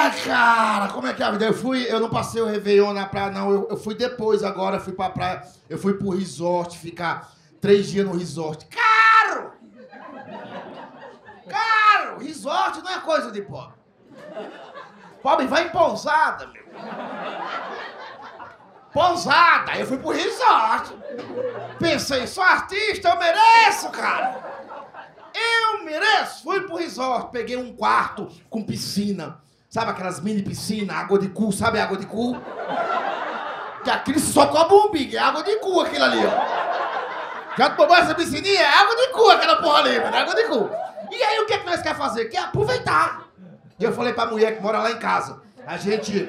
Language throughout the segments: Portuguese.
Ai, cara, como é que é a vida? Eu não passei o Réveillon na praia, não. Eu fui depois agora, eu fui pra praia. Eu fui pro resort, ficar 3 dias no resort. Caro! Caro! Resort não é coisa de pobre. Pobre vai em pousada, meu. Pousada, eu fui pro resort. Pensei, sou artista, eu mereço, cara. Eu mereço. Fui pro resort, peguei um quarto com piscina. Sabe aquelas mini piscinas, água de cu, sabe água de cu? Que aquilo só cobra um umbigo, é água de cu aquilo ali, ó. Já tomou essa piscininha? É água de cu aquela porra ali, mano, é água de cu. E aí o que nós quer fazer? Quer aproveitar. E eu falei pra mulher que mora lá em casa, a gente...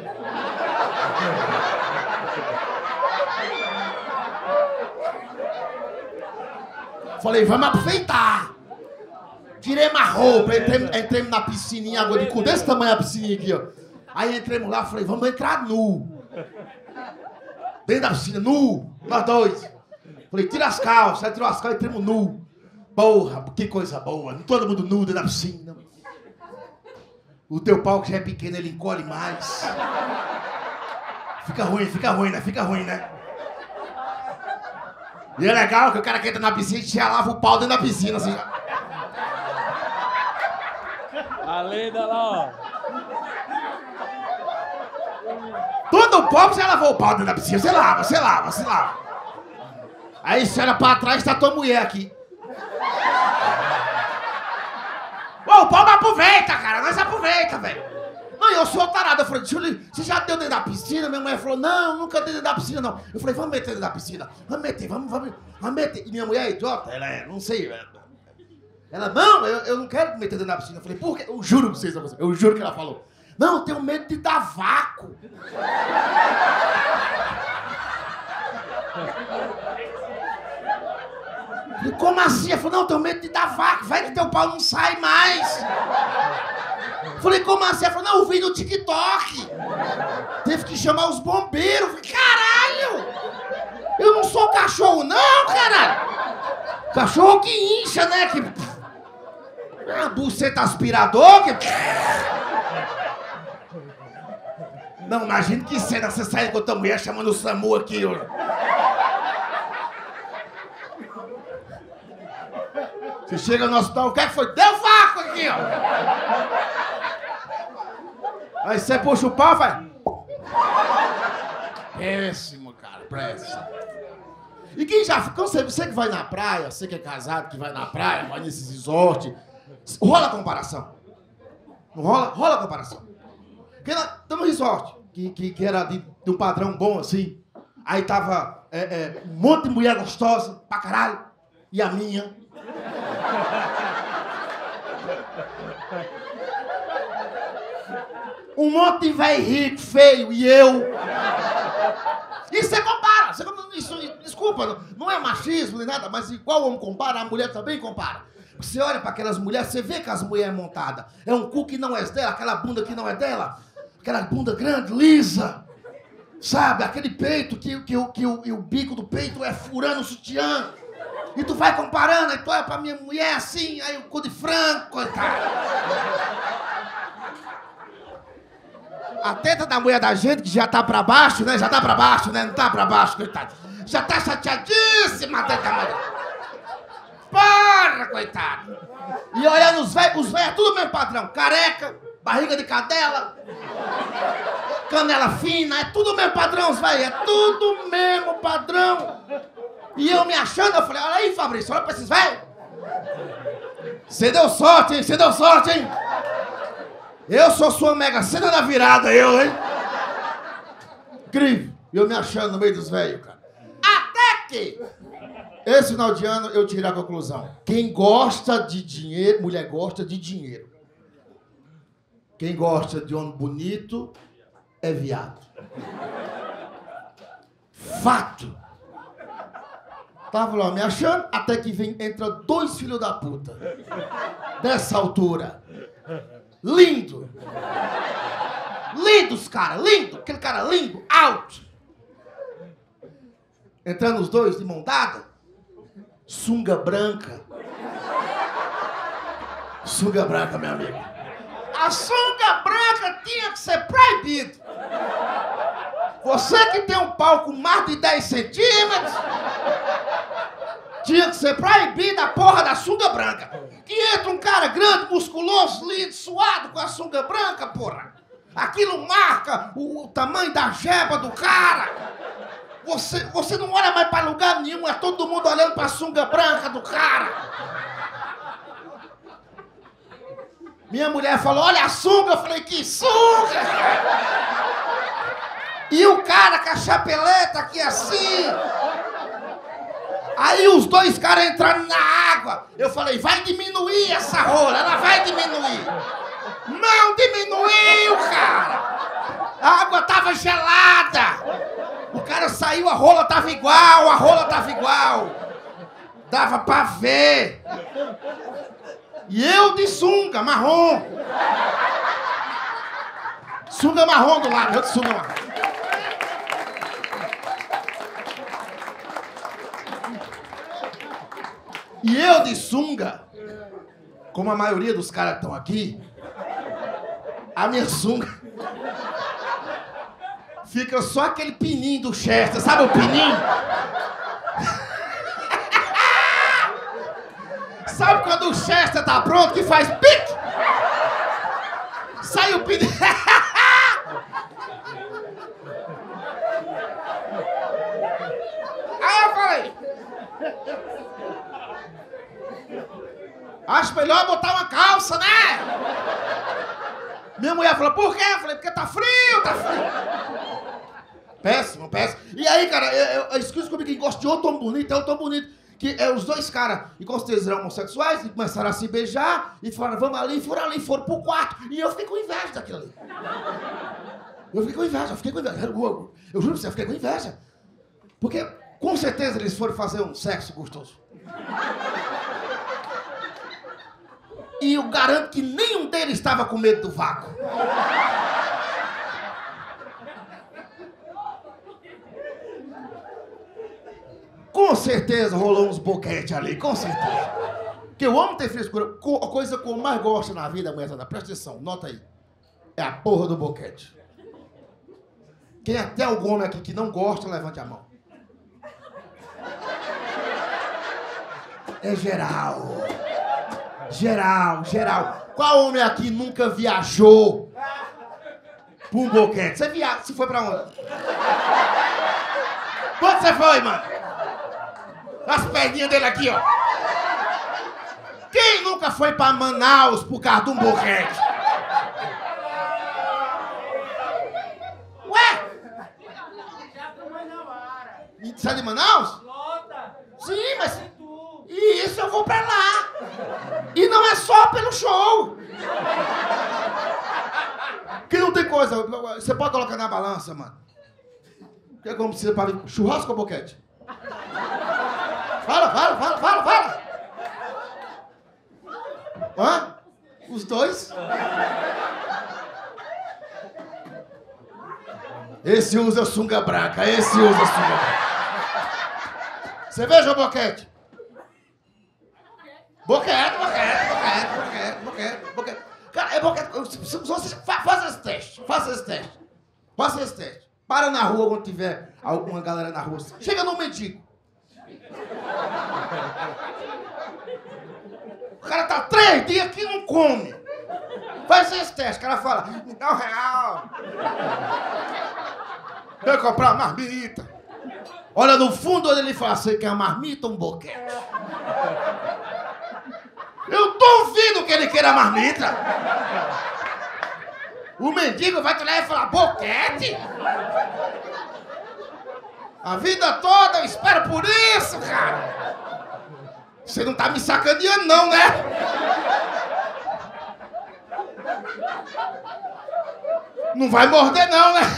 Falei, vamos aproveitar. Tirei a roupa, entremos na piscininha, água de cu, desse tamanho a piscininha aqui, ó. Aí entremos lá, falei, vamos entrar nu. Dentro da piscina, nu, nós dois. Falei, tira as calças, aí tirou as calças e entramos nu. Porra, que coisa boa, todo mundo nu dentro da piscina. O teu pau que já é pequeno, ele encolhe mais. Fica ruim, né? Fica ruim, né? E é legal que o cara que entra na piscina já lava o pau dentro da piscina, assim. A lenda lá, ó. Todo pobre já lavou o pau dentro da piscina. Você lava. Aí você olha pra trás, tá tua mulher aqui. Ô, o pau não aproveita, cara. Nós aproveita, velho. Não, eu sou tarado. Eu falei, você já deu dentro da piscina? Minha mulher falou, não, nunca dei dentro da piscina, não. Eu falei, vamos meter dentro da piscina. Vamos meter. E minha mulher é idiota, ela é, não sei, ela, não, eu não quero meter dentro da piscina. Eu falei, por quê? Eu juro pra vocês, eu juro que ela falou. Não, eu tenho medo de dar vácuo. E como assim? Ela falou, não, eu tenho medo de dar vácuo. Vai que teu pau não sai mais. Falei, como assim? Ela falou, não, eu vi no TikTok. Teve que chamar os bombeiros. Falei, caralho! Eu não sou cachorro, não, caralho! Cachorro que incha, né? Que... Ah, buceta aspirador, que... Não, imagina que cena você sai com a tua mulher chamando o SAMU aqui, ó. Você chega no hospital, o que é que foi? Deu vácuo aqui, ó! Aí você puxa o pau, vai. Péssimo, cara, péssimo. E quem já... Você que vai na praia, você que é casado, que vai na praia, vai nesses resorts, rola a comparação. Não rola? Rola a comparação. Porque nós estamos no resort, que era de um padrão bom, assim. Aí tava um monte de mulher gostosa, pra caralho. E a minha... Um monte de velho rico, feio, e eu. E você compara. Isso, desculpa, não é machismo nem nada, mas igual o homem compara, a mulher também compara. Você olha para aquelas mulheres, você vê que as mulheres montadas. É um cu que não é dela, aquela bunda que não é dela. Aquela bunda grande, lisa. Sabe, aquele peito que o bico do peito é furando o sutiã. E tu vai comparando, aí tu olha pra minha mulher assim, aí o cu de frango, coitado. A teta da mulher da gente, que já tá pra baixo, né? Já tá pra baixo, né? Não tá pra baixo, coitado. Já tá chateadíssima a teta da mulher. Porra, coitado. E olhando os velhos é tudo o mesmo padrão. Careca, barriga de cadela, canela fina, é tudo o mesmo padrão, os velhos. É tudo o mesmo padrão. E eu me achando, eu falei, olha aí, Fabrício, olha pra esses velhos. Você deu sorte, hein? Você deu sorte, hein? Eu sou sua mega cena da virada, eu, hein? Incrível. E eu me achando no meio dos velhos, cara. Até que, esse final de ano, eu tirei a conclusão. Quem gosta de dinheiro, mulher gosta de dinheiro. Quem gosta de homem bonito, é viado. Fato. Tava lá me achando, até que entra 2 filhos da puta. Dessa altura. Lindo. Lindos, cara, lindo. Aquele cara lindo, alto. Entrando os dois de mão dada. Sunga branca. Sunga branca, meu amigo. A sunga branca tinha tinha que ser proibido. Você que tem um pau com mais de 10 centímetros, tinha que ser proibida a porra da sunga branca. Que entra um cara grande, musculoso, lindo, suado com a sunga branca, porra. Aquilo marca o tamanho da jeba do cara. Você não olha mais pra lugar nenhum, é todo mundo olhando pra sunga branca do cara. Minha mulher falou, olha a sunga. Eu falei, que sunga? E o cara com a chapeleta aqui assim. Aí os dois caras entraram na água. Eu falei, vai diminuir essa rola, ela vai diminuir. Não diminuiu, cara. A água tava gelada. O cara saiu, a rola tava igual. Dava pra ver. E eu de sunga marrom. Sunga marrom do lado, eu de sunga marrom. E eu de sunga, como a maioria dos caras que estão aqui, a minha sunga fica só aquele pininho do Chester, sabe o pininho? Sabe quando o Chester tá pronto que faz pique? Sai o pininho. Aí eu falei, acho melhor botar uma calça, né? Minha mulher falou, por quê? Eu falei, porque tá frio, tá frio. Péssimo. E aí, cara, escuta comigo, quem gosta de eu tão bonito. Que os dois caras, e com certeza eram homossexuais, e começaram a se beijar, e falaram, vamos ali, foram pro quarto. E eu fiquei com inveja daquilo ali. Eu fiquei com inveja. Eu juro pra você, eu fiquei com inveja. Porque, com certeza, eles foram fazer um sexo gostoso. E eu garanto que nenhum deles estava com medo do vácuo. Com certeza rolou uns boquetes ali, com certeza. Porque o homem tem frescura. A coisa que eu mais gosto na vida, mulher, presta atenção, nota aí. É a porra do boquete. Quem até algum homem aqui que não gosta, levante a mão. É geral. Qual homem aqui nunca viajou pra um boquete? Você foi pra onde? Quando você foi, mano? As perninhas dele aqui, ó. Quem nunca foi pra Manaus por causa de um boquete? Ué? Você é de Manaus? Sim, mas... E isso eu vou pra lá. E não é só pelo show. Que não tem coisa. Você pode colocar na balança, mano. O que é como precisa para churrasco ou boquete? Fala. Hã? Os dois? Esse usa sunga branca. Você veja o boquete. Boquete. Cara, é boquete. Faça esse teste. Para na rua quando tiver alguma galera na rua. Chega no mendigo. O cara tá 3 dias que não come. Faz esse teste. O cara fala, me dá R$1. Quer comprar uma marmita? Olha no fundo dele e fala, você quer uma marmita ou um boquete? Eu duvido que ele queira marmita. O mendigo vai te olhar e falar, boquete? A vida toda eu espero por isso, cara. Você não tá me sacaneando não, né? Não vai morder não, né?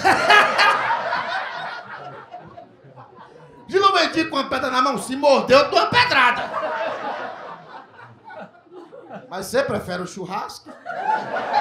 De no mendigo com uma pedra na mão, se mordeu, eu dou uma pedrada. Mas você prefere o churrasco?